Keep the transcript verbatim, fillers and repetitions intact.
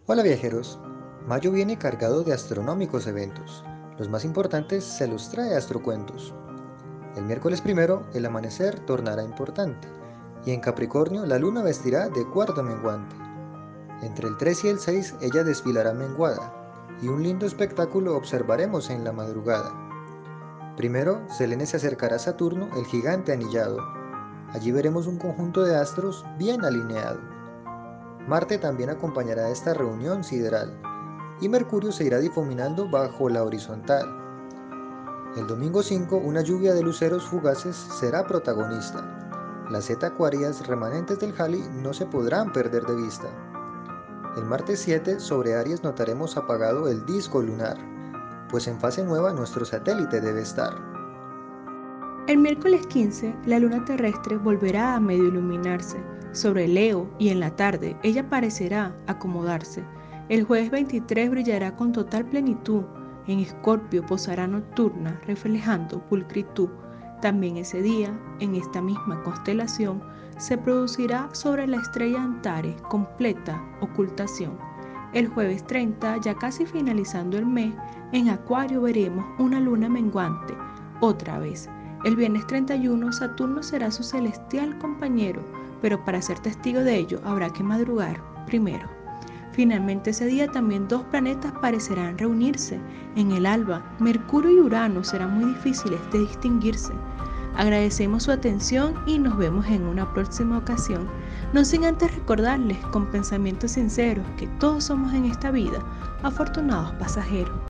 Hola viajeros, mayo viene cargado de astronómicos eventos. Los más importantes se los trae Astrocuentos. El miércoles primero, el amanecer tornará importante, y en Capricornio la luna vestirá de cuarto menguante. Entre el tres y el seis ella desfilará menguada, y un lindo espectáculo observaremos en la madrugada. Primero, Selene se acercará a Saturno, el gigante anillado. Allí veremos un conjunto de astros bien alineado. Marte también acompañará esta reunión sideral, y Mercurio se irá difuminando bajo la horizontal. El domingo cinco, una lluvia de luceros fugaces será protagonista. Las zeta acuarias remanentes del Halley no se podrán perder de vista. El martes siete, sobre Aries notaremos apagado el disco lunar, pues en fase nueva nuestro satélite debe estar. El miércoles quince, la luna terrestre volverá a medio iluminarse sobre Leo y en la tarde ella parecerá acomodarse. El jueves veintitrés brillará con total plenitud. En Escorpio posará nocturna, reflejando pulcritud. También ese día, en esta misma constelación, se producirá sobre la estrella Antares completa ocultación. El jueves treinta, ya casi finalizando el mes, en Acuario veremos una luna menguante, otra vez. El viernes treinta y uno, Saturno será su celestial compañero, pero para ser testigo de ello habrá que madrugar primero. Finalmente ese día también dos planetas parecerán reunirse. En el alba, Mercurio y Urano serán muy difíciles de distinguirse. Agradecemos su atención y nos vemos en una próxima ocasión. No sin antes recordarles con pensamientos sinceros que todos somos en esta vida afortunados pasajeros.